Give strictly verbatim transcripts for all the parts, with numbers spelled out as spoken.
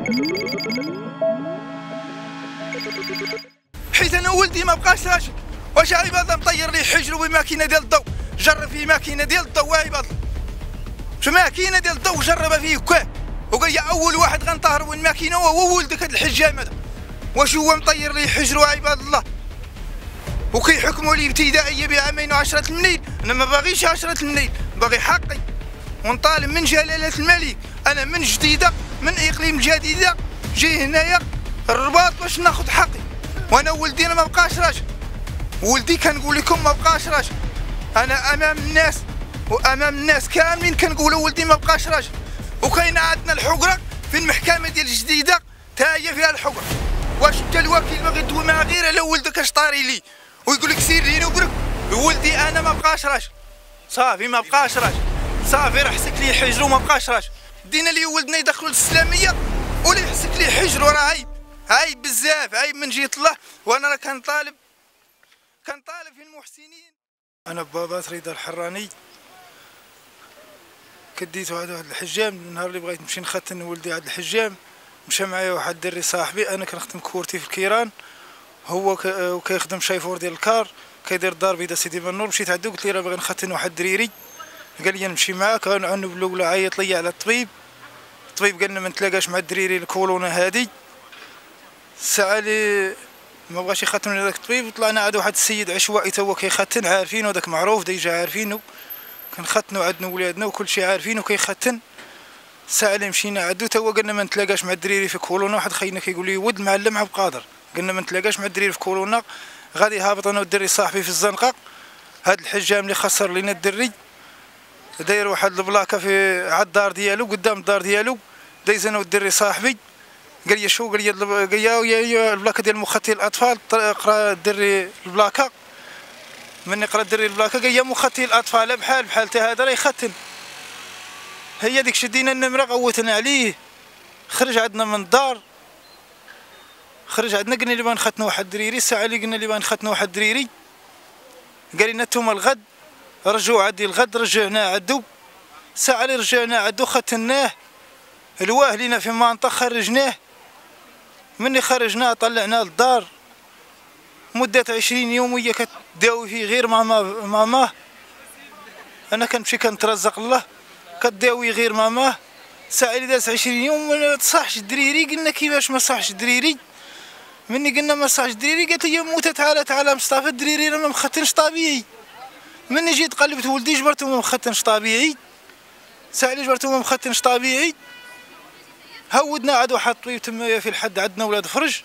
حيت انا ولدي ما بقاش راشد. واش عباد مطير لي حجرو بماكينه ديال الضوء، جرب فيه ماكينه ديال الضوء عباد الله. واش ماكينه ديال الضوء جربها فيه كاع وقال يا اول واحد غنطهروا الماكينه وهو ولدك هذا الحجام هذا. واش هو مطير لي حجرو عباد الله وكيحكموا لي ابتدائيه بعامين وعشرة المنيل. انا ما باغيش عشرة المنيل، باغي حقي ونطالب من جلاله الملك. انا من جديده من اقليم جديده جاي هنايا الرباط باش ناخذ حقي، وانا ولدي انا ما بقاش راجل. ولدي كنقول لكم ما بقاش راجل، انا امام الناس وامام الناس كاملين كنقولوا ولدي ما بقاش راجل. وكاينه عندنا الحقره في المحكمه ديال جديده تا هي فيها الحقره. واش انت الوكيل باغي تدوي مع غير على ولدك اش طاري لي ويقول لك سير لينا ويقول لك ولدي انا ما بقاش راجل. صافي ما بقاش راجل، صافي راه حسك لي حجر وما بقاش راجل. دينا لي ولدنا يدخلوا للاسلاميه ولا يحسك لي حجر، وراه عيب عيب بزاف، عيب من جهه الله. وانا راه كنطالب كنطالب في المحسنين. انا بابا رضا الحراني كديت واحد واحد الحجام. النهار اللي بغيت نمشي نختن ولدي عند الحجام مشى معايا واحد الدري صاحبي، انا كنخدم كورتي في الكيران، هو كيخدم شايفور ديال الكار كيدير الدار بيضاء سيدي بنور. مشيت عندو قلت لي راه باغي نختن واحد الدريري، قال لي نمشي معاك. انا الاولى عيط لي على الطبيب، الطبيب قال لنا ما نتلاقاش مع الدريري الكولونه هادي. الساعه اللي ما بغاش يختن هذاك الطبيب وطلعنا عند واحد السيد عشوائي تا هو كيختن، عارفينو هذاك معروف ديجا عارفينو، كنختنوا عندنا ولادنا وكلشي عارفينو كيختن. الساعه اللي مشينا عندو تا هو قال لنا ما نتلاقاش مع الدريري في كولونه. واحد خينا كيقول لي ود معلم عبد القادر، قلنا ما نتلاقاش مع الدريري في كولونه. غادي هابط انا والدري صاحبي في الزنقه. هاد الحجام اللي خسر لينا الدري داير واحد البلاكه في على الدار ديالو قدام الدار ديالو، دايز انا والدري صاحبي. قال لي شو؟ قال لي قال لي البلاكه ديال مخطي الاطفال. قرا الدري البلاكه، من قرا الدري البلاكه قال لي مخطي الاطفال بحال بحال تا هذا راه يختن. هي ديك شدينا النمره غوتنا عليه، خرج عندنا من الدار، خرج عندنا قلنا لي بغا نختنوا واحد الدريري. الساعه اللي قلنا لي بغا نختنوا واحد الدريري قال لنا نتوما الغد رجعوا عندي. الغد رجعناه عندو. الساعه اللي رجعناه عندو ختناه الواه لينا في منطقه، خرجناه. مني خرجناه طلعناه للدار مده عشرين يوم وهي كتداوي فيه غير ماما ماماه. انا كنمشي كنترزق الله كتداوي غير ماماه. الساعه اللي دازت عشرين يوم ما تصحش الدريري. قلنا كيفاش ما صحش الدريري؟ مني قلنا ما صحش الدريري قالت لي موتة تعالى تعالى مصطفى الدريري راه ما مختنش طبيعي. مني جيت قلبت ولدي جبرتو ما مختنش طبيعي. الساعه اللي جبرتو ما مختنش طبيعي هودنا عاد واحد الطبيب تمايا في الحد عندنا ولاد فرج.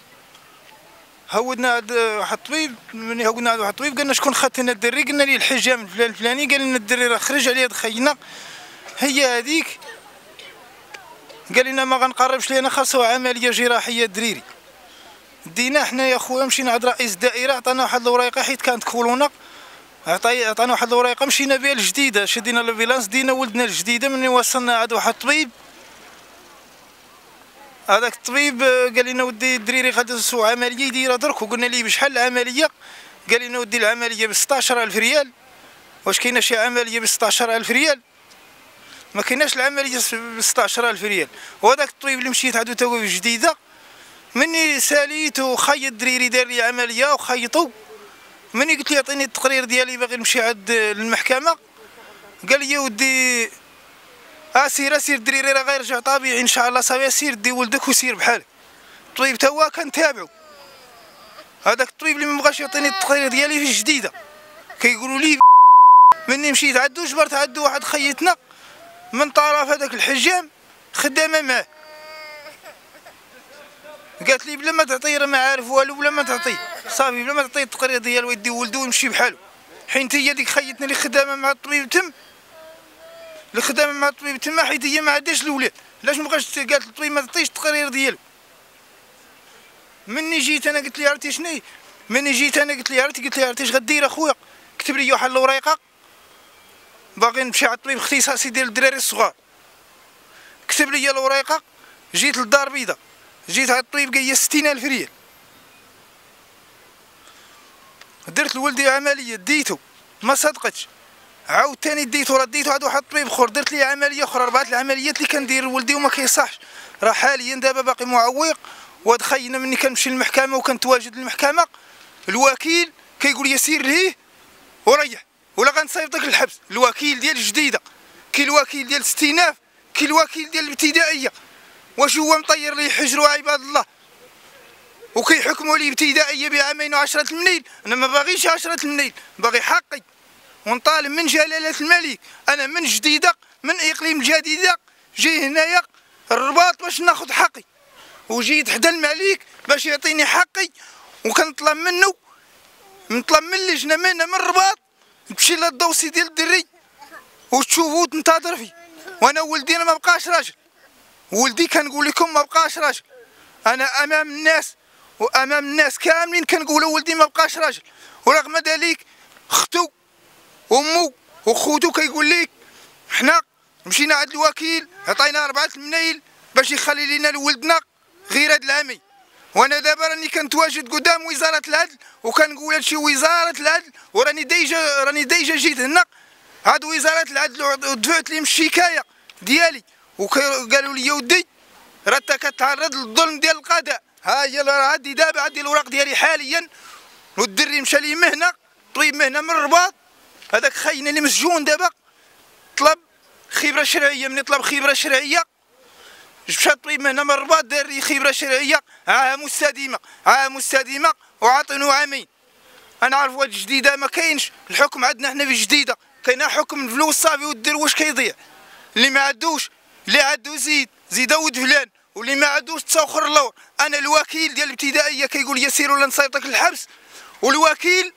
هودنا عند واحد الطبيب، مني هودنا عند واحد الطبيب قالنا شكون ختن الدري؟ قلنا ليه الحجام الفلان الفلاني. قال لنا الدري راه خرج عليه خينا هي هذيك. قال لنا ما غنقربش لينا خاصو عمليه جراحيه الدريري. دينا حنا يا خويا مشينا عند رئيس الدائره عطانا واحد الوريقه حيت كانت كولونه، عطاي عطانا واحد الوريقه مشينا بها لجديده. شدينا لافيلانس دينا ولدنا لجديده. مني وصلنا عند واحد الطبيب، هذاك الطبيب قال لنا ودي الدريري غادي نسوي عمليه يديرها درك. وقلنا ليه بشحال العمليه؟ قال لنا ودي العمليه ب ستطاش ألف ريال. واش كاينه شي عمليه ب ستطاش ألف ريال؟ ما كايناش العمليه ب ستطاش ألف ريال. وهذاك الطبيب اللي مشيت عندو تا هو في جديده مني ساليت وخيط الدريري دار لي عمليه وخيطو. مني قلت لي عطيني التقرير ديالي باغي نمشي عند المحكمه. قال لي ودي اسير اسير الدريري راه غيرجع طبيعي ان شاء الله. صافي سير دي ولدك وسير بحالك. الطبيب تا هو كنتابعو. هذاك الطبيب اللي ما بغاش يعطيني التقرير ديالي في جديده كيقولوا لي. مني مشيت عندو جبرت عندو واحد خيتنا من طرف هذاك الحجام خدامه معاه. قالت لي بلا ما تعطيه راه ما عارف والو، بلا ما تعطيه صافي بلا ما تعطيه التقرير ديالو يدي ولدو ويمشي بحالو. حيت هي ديك خيتنا اللي خدامه مع الطبيب تم، اللي خدامه مع الطبيب تما حيت هي ما عندهاش الاولاد. علاش ما بغاش قالت الطبيب ما تعطيش التقرير ديالو؟ مني جيت انا قلت لي عرفتي شنو؟ مني جيت انا قلت لي عرفتي قلت لي عرفتي اش غدير اخويا؟ كتب لي واحد الوريقه باغي نمشي على الطبيب اختصاصي ديال الدراري الصغار. كتب لي الوريقه جيت للدار البيضاء، جيت على الطبيب قال لي ستين ألف ريال. درت لولدي عمليه ديتو ما صدقتش. عاوتاني ديتو رديتو عاد واحد الطبيب اخر درت ليه عمليه اخرى، ربعت العمليات اللي كندير لولدي وما كيصحش. راه حاليا دابا باقي معوق، ودخينا مني كنمشي للمحكمه وكنتواجد للمحكمه، الوكيل كيقول لي سير ليه وريح ولا غنصيفطك للحبس. الوكيل ديال الجديده، كاين الوكيل ديال الاستئناف، كاين الوكيل ديال الابتدائيه. واش هو مطير لي حجروا عباد الله وكيحكموا لي ابتدائيه بعامين وعشرة المنيل؟ انا ما باغيش عشرة المنيل، باغي حقي ونطالب من جلاله الملك. انا من جديده، من اقليم الجديده، جاي هنايا الرباط باش ناخذ حقي، وجيت حدا الملك باش يعطيني حقي، وكنطلب منه، نطلب من اللجنه من من الرباط تمشي للدوسي ديال الدري وتشوفو وتنتظر فيه. وانا ولدي انا ما بقاش راجل، ولدي كنقول لكم ما بقاش راجل. انا امام الناس وامام الناس كاملين كنقول ولدي ما بقاش راجل، ورغم ذلك اختو وامو وخوتو كيقول لك حنا مشينا عند الوكيل عطينا أربعة المنايل باش يخلي لنا لولدنا غير هاد العامين. وانا دابا راني كنتواجد قدام وزاره العدل وكنقول هادشي وزاره العدل، وراني ديجا راني ديجا جيت هنا عاد وزاره العدل ودفعت لهم الشكايه ديالي، وقالوا لي ودي راه انت كتعرض للظلم ديال القضاء. ها هي عندي دابا عندي الوراق ديالي حاليا، والدري مشى لي مهنه طبيب مهنه من الرباط، هذاك خاينا اللي مسجون دابا طلب خبره شرعيه. من طلب خبره شرعيه مشى طبيب مهنه من الرباط دار لي خبره شرعيه عام مستديمه، عام مستديمه وعاطينو عامين. انا عارف واحد جديده ما كاينش الحكم عندنا حنا في جديده، كاين حكم الفلوس صافي والدروش كيضيع. اللي ما عندوش اللي عندو زيد زيد ود فلان، واللي ما عندوش تسوخر اللور. انا الوكيل ديال الابتدائيه كيقول لي سير ولا نصيفطك للحبس، والوكيل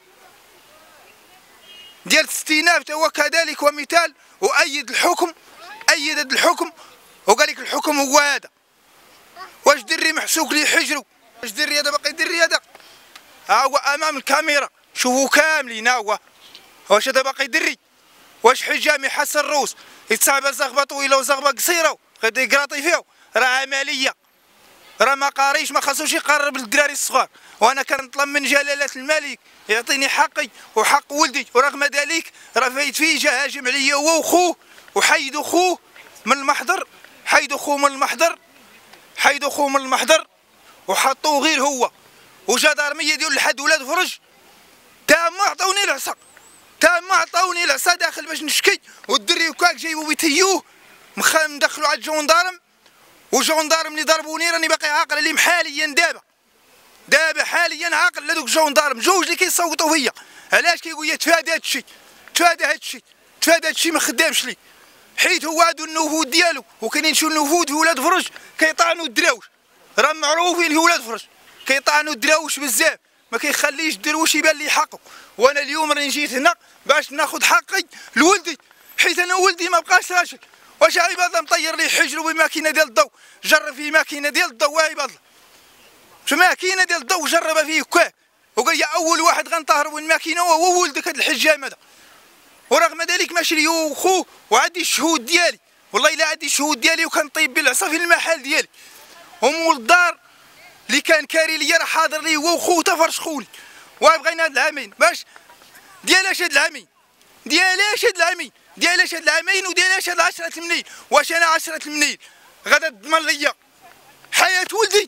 ديال الاستئناف هو كذلك ومثال، وايد الحكم، ايد هذا الحكم وقال لك الحكم هو هذا. واش دري محسوك لي حجرو؟ واش دري هذا باقي دري هذا؟ ها هو امام الكاميرا شوفوا كاملين. ها هو واش هذا باقي دري؟ واش حجامي حس الروس يتصاحب زغبه طويله وزغبه قصيره غادي يقراطي فيها؟ راه عمليه، راه ما قاريش، ما خاصوش يقرب للدراري الصغار. وانا كنطلب من جلاله الملك يعطيني حقي وحق ولدي، ورغم ذلك راه فايت فيه جا هاجم عليا هو وخوه، وحيدوا خوه من المحضر، حيدوا خوه من المحضر، حيدوا خوه من المحضر وحطوه غير هو وجدارميه ديال لحد ولاد فرج. تا ما عطاوني العصا، تا ما عطاوني العصا داخل باش نشكي، والدري وكاك جايبو بيتيوه مدخلو على الجوندارم، والجوندارم اللي ضربوني راني باقي عاقل عليهم حاليا. دابا دابا حاليا عاقل على دوك الجوندارم جوج اللي كيصوتوا فيا. علاش؟ كيقول لي تفادى هادشي، تفادى هادشي، تفادى هادشي ما خدامش لي، حيت هو عندو النفوذ ديالو، وكاينين شي نفوذ في ولاد فرج كيطعنوا الدراوش. راه معروفين في ولاد فرج كيطعنوا الدراوش بزاف، ما كيخليش الدروش يبان لي حقه. وانا اليوم راني جيت هنا باش ناخذ حقي لولدي، حيت انا ولدي ما بقاش راجل. واش عباد الله مطير لي حجرو بماكينه ديال الضوء؟ جرب فيه ماكينه ديال الضوء عباد الله، واش ماكينه ديال الضوء جربها فيه كاك، وقال لي اول واحد غنطهروا الماكينه هو ولدك هذا الحجام هذا. ورغم ذلك ماشي لي هو وخوه، وعندي الشهود ديالي، والله الا عندي الشهود ديالي وكنطيب بالعصا في المحل ديالي. ومول الدار اللي كان كاري ليا راه حاضر لي هو وخوه تفرشخوني. وبغينا هاد العامين باش ديالاش هاد العامين، ديالاش هاد العامين، ديالاش هاد العامين وديالاش هاد عشرة المنيل. واش انا عشرة المنيل غادا تضمن ليا حياة ولدي؟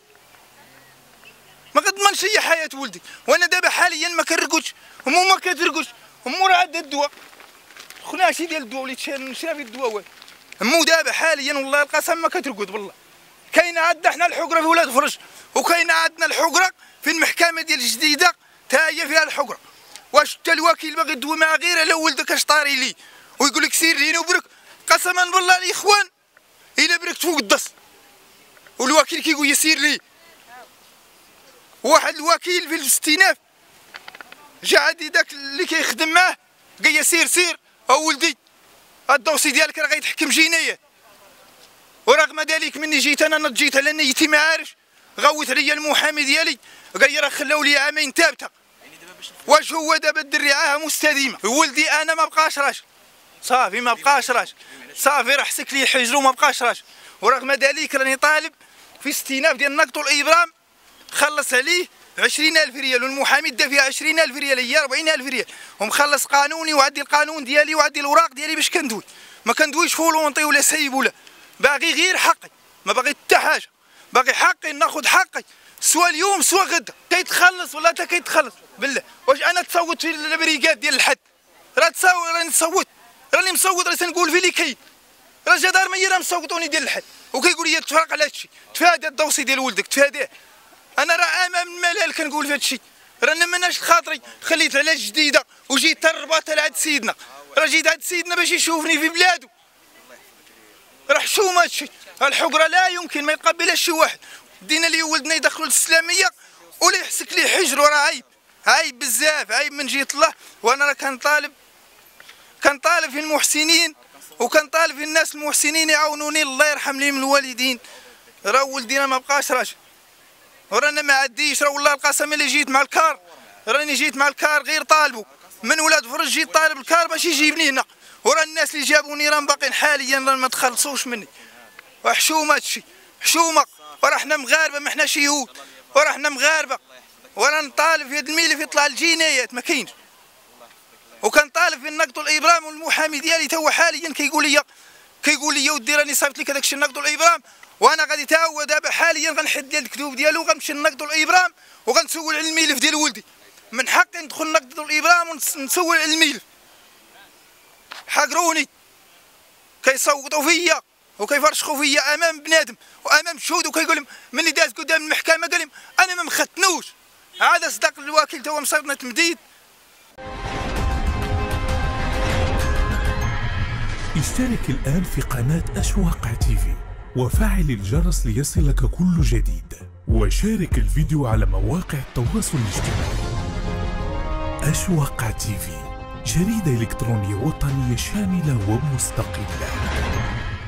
ما كتضمنش ليا حياة ولدي. وانا دابا حاليا ما كنرقدش، امو ما كترقدش، امو راه عندها الدواء، خناشي ديال الدواء اللي تشرا في الدواء وين. امو دابا حاليا والله القسم ما كترقد والله. كاينه عندنا حنا الحقره في ولاد فرج، وكاينه عندنا الحقره في المحكمه ديال الجديده تا هي فيها الحقره. واش انت الوكيل باغي تدوي مع غير على ولدك اش طاري لي ويقول لك سير لينا وبرك؟ قسما بالله الاخوان الا بركت فوق الدص والوكيل كيقول لي سير لي. واحد الوكيل في الاستئناف جا عندي داك اللي كيخدم معاه قال لي سير سير او ولدي الدوسي ديالك راه غيتحكم جنايه. ورغم ذلك مني جيت انا نجيت على نيتي ما عارفش، غوت عليا المحامي ديالي قال لي راه خلاو لي عامين ثابته. واش هو دابا الدري عاهه مستديمه؟ ولدي انا ما بقاش راجل، صافي ما بقاش راجل، صافي راه حسك لي حجرو ما بقاش راجل. ورغم ذلك راني طالب في استئناف ديال النقط والابرام خلص عليه عشرين ألف ريال، والمحامي دا فيها عشرين ألف ريال، هي أربعين ألف ريال، ومخلص قانوني وعندي القانون ديالي وعندي الأوراق ديالي باش كندوي، ما كندويش فولونطي ولا سايب ولا، باغي غير حقي، ما باغي حتى حاجة، باغي حقي ناخذ حقي، سوا اليوم سوا غدا، كيتخلص ولا حتى كيتخلص، بالله، واش أنا تصوت في البريكاد ديال الحد؟ راه تصوت راني نصوت، راني مصوت راه تنقول في اللي كاين، راه جدارمية راه مصوتوني ديال الحد، وكيقول لي تفرق على هادشي، تفادى الدوسي ديال ولدك تفاداه. انا راه امام الملال كنقول في هذا الشيء، رانا ماناش خاطري خليت على جديده وجيت حتى الرباط لعند سيدنا، راه جيت عند سيدنا باش يشوفني في بلادو، راه حشومه هذا الشيء، الحقره لا يمكن ما يقبلهاش شي واحد، دينا لي ولدنا يدخلوا للاسلاميه ولا يحسك ليه حجر، وراه عيب، عيب بزاف، عيب من جهه الله، وانا راه كنطالب كنطالب في المحسنين وكنطالب في الناس المحسنين يعاونوني، الله يرحم لي من الوالدين، راه ولدينا ما بقاش راجل، ورانا ما عديش، راه والله القسم اللي جيت مع الكار، راني جيت مع الكار غير طالبو من ولاد فرج، جيت طالب الكار باش يجيبني هنا، وراه الناس اللي جابوني راه باقيين حاليا راه ما تخلصوش مني، وحشومه هادشي، حشومه، وراه حنا مغاربه ما حناش يهود، وراه حنا مغاربه، وراه نطالب في هاد الملف يطلع الجنايات ما كاينش، وكنطالب في النقد والابرام، والمحامي ديالي تا هو حاليا كيقول لي كيقول لي ودي راني صايبت لك هذاك الشيء النقد والابرام، وانا غادي تا هو دابا حاليا غنحد ديال الكتوب ديالو وغنمشي للنقد والابرام وغنسول على الملف ديال ولدي، من حقي ندخل النقد والابرام ونسول على الملف، حقروني كيصوتوا فيا وكيفرشخوا فيا امام بنادم وامام الشهود، وكيقول لهم ملي داز قدام المحكمه قال لهم انا ما مختنوش، هذا صدق الوكيل تا هو مصيبنا تمديد. اشترك الآن في قناة أشواق تيفي وفعل الجرس ليصلك كل جديد، وشارك الفيديو على مواقع التواصل الاجتماعي. أشواق تيفي، جريدة إلكترونية وطنية شاملة ومستقلة.